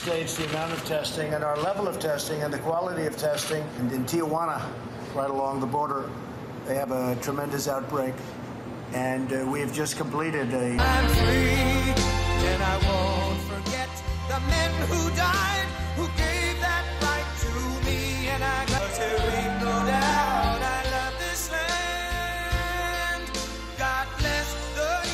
States, the amount of testing and our level of testing and the quality of testing. And in Tijuana, right along the border, they have a tremendous outbreak. And we have just completed a... I'm free, and I won't forget the men who died, who gave that right to me. And I got to leave no doubt, I love this land. God bless the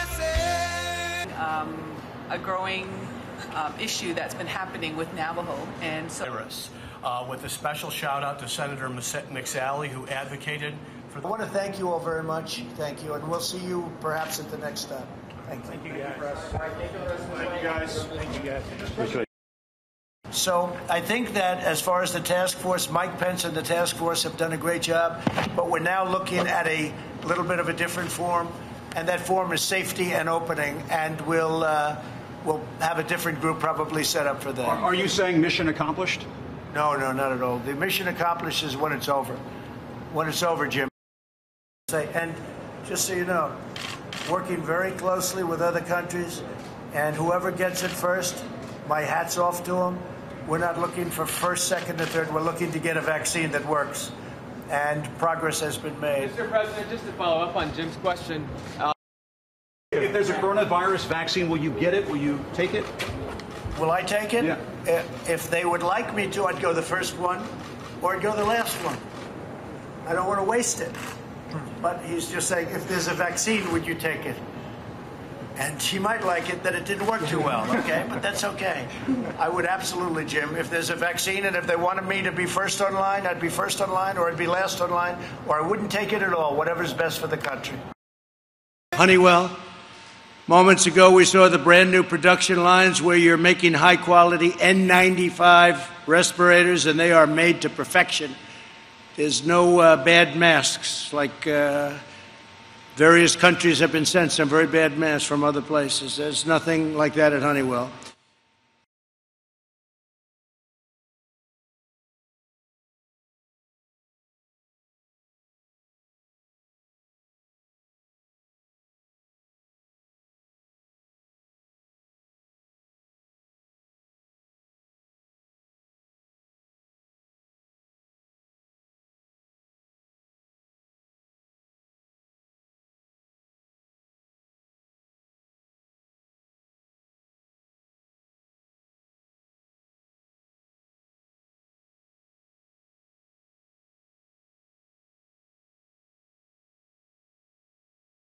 USA. A growing issue that's been happening with Navajo, and so with a special shout out to Senator McSally, who advocated for. I want to thank you all very much. Thank you, and we'll see you perhaps at the next step. Thank you. Thank you, guys. Thank you, guys. So I think that as far as the task force, Mike Pence and the task force have done a great job, but we're now looking at a little bit of a different form, and that form is safety and opening, and we'll have a different group probably set up for that. Are you saying mission accomplished? No, not at all. The mission accomplished is when it's over. When it's over, Jim. And just so you know, working very closely with other countries, and whoever gets it first, my hat's off to them. We're not looking for first, second, or third. We're looking to get a vaccine that works. And progress has been made. Mr. President, just to follow up on Jim's question. If there's a coronavirus vaccine, will you get it? Will you take it? Will I take it? Yeah. If they would like me to, I'd go the first one, or I'd go the last one. I don't want to waste it. But he's just saying, if there's a vaccine, would you take it? And she might like it that it didn't work too well, okay? But that's okay. I would absolutely, Jim. If there's a vaccine and if they wanted me to be first online, I'd be first online, or I'd be last online, or I wouldn't take it at all, whatever's best for the country. Honeywell. Moments ago, we saw the brand new production lines where you're making high quality N95 respirators, and they are made to perfection. There's no bad masks like various countries have been sent some very bad masks from other places. There's nothing like that at Honeywell.